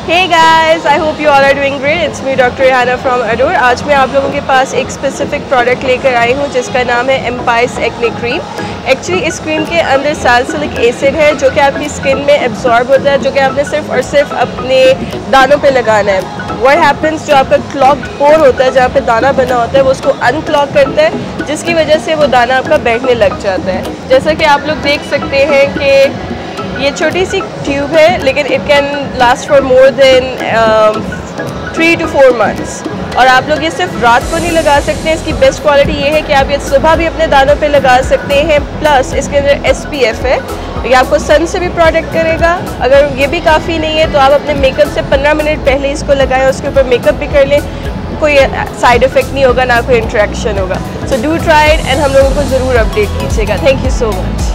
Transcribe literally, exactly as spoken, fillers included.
Hey guys, I hope you all are doing great. It's me doctor Rihana from Adore. आज मैं आप लोगों के पास एक स्पेसिफिक प्रोडक्ट लेकर आई हूँ जिसका नाम है Ampais एक्ने क्रीम। एक्चुअली इस क्रीम के अंदर सैलिसिलिक एसिड है जो कि आपकी स्किन में एब्जॉर्ब होता है, जो कि आपने सिर्फ और सिर्फ अपने दानों पे लगाना है। What happens, जो आपका क्लॉग्ड पोर होता है, जहाँ पे दाना बना होता है, वो उसको अनक्लॉग करता है, जिसकी वजह से वो दाना आपका बैठने लग जाता है। जैसा कि आप लोग देख सकते हैं कि ये छोटी सी ट्यूब है, लेकिन it can last for more than three two four months. और आप लोग ये सिर्फ रात को नहीं लगा सकते हैं। इसकी बेस्ट क्वालिटी ये है कि आप ये सुबह भी अपने दानों पे लगा सकते हैं। प्लस इसके अंदर एस पी एफ है, ये आपको सन से भी प्रोटेक्ट करेगा। अगर ये भी काफ़ी नहीं है तो आप अपने मेकअप से पंद्रह मिनट पहले इसको लगाएं, उसके ऊपर मेकअप भी कर लें, कोई साइड इफ़ेक्ट नहीं होगा, ना कोई इंट्रैक्शन होगा। So do try it and हम लोगों को ज़रूर अपडेट कीजिएगा। Thank you so much.